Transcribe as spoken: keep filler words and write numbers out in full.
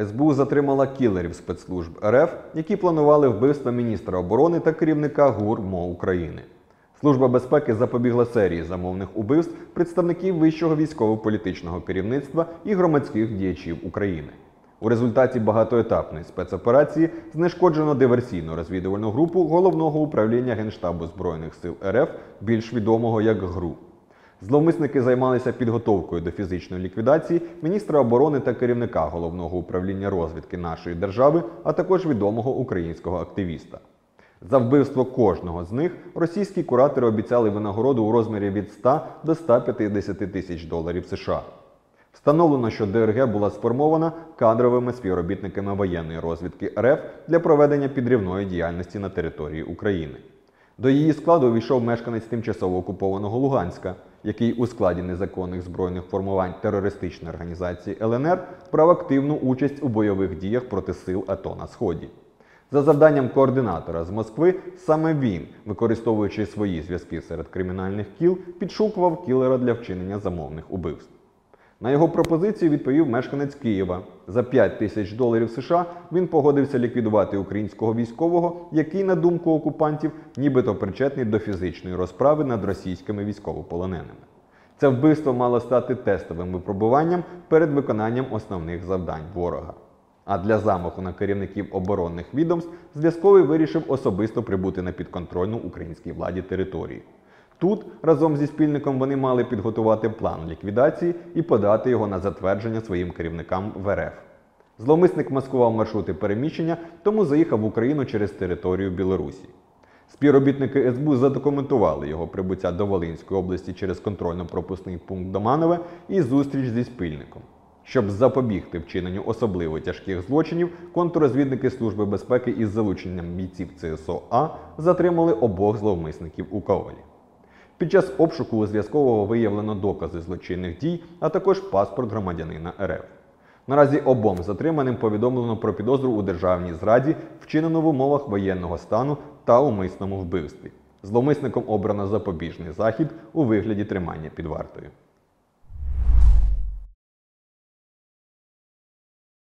ес бе у затримала кілерів спецслужб ер еф, які планували вбивство міністра оборони та керівника ГУР МО України. Служба безпеки запобігла серії замовних убивств представників вищого військово-політичного керівництва і громадських діячів України. У результаті багатоетапної спецоперації знешкоджено диверсійно-розвідувальну групу Головного управління Генштабу Збройних сил ер еф, більш відомого як ГРУ. Зловмисники займалися підготовкою до фізичної ліквідації міністра оборони та керівника Головного управління розвідки нашої держави, а також відомого українського активіста. За вбивство кожного з них російські куратори обіцяли винагороду у розмірі від ста до ста п'ятдесяти тисяч доларів США. Встановлено, що де ер ге була сформована кадровими співробітниками воєнної розвідки ер еф для проведення підривної діяльності на території України. До її складу увійшов мешканець тимчасово окупованого Луганська, який у складі незаконних збройних формувань терористичної організації ел ен ер брав активну участь у бойових діях проти сил АТО на Сході. За завданням координатора з Москви, саме він, використовуючи свої зв'язки серед кримінальних кіл, підшукував кілера для вчинення замовних убивств. На його пропозицію відповів мешканець Києва. За п'ять тисяч доларів США він погодився ліквідувати українського військового, який, на думку окупантів, нібито причетний до фізичної розправи над російськими військовополоненими. Це вбивство мало стати тестовим випробуванням перед виконанням основних завдань ворога. А для замаху на керівників оборонних відомств зв'язковий вирішив особисто прибути на підконтрольну українській владі території. Тут, разом зі спільником, вони мали підготувати план ліквідації і подати його на затвердження своїм керівникам в ер еф. Зловмисник маскував маршрути переміщення, тому заїхав в Україну через територію Білорусі. Співробітники ес бе у задокументували його прибуття до Волинської області через контрольно-пропускний пункт Доманове і зустріч зі спільником. Щоб запобігти вчиненню особливо тяжких злочинів, контррозвідники Служби безпеки із залученням бійців це ес о а затримали обох зловмисників у Ковелі. Під час обшуку у зв'язкового виявлено докази злочинних дій, а також паспорт громадянина ер еф. Наразі обом затриманим повідомлено про підозру у державній зраді, вчинену в умовах воєнного стану та умисному вбивстві. Зловмисником обрано запобіжний захід у вигляді тримання під вартою.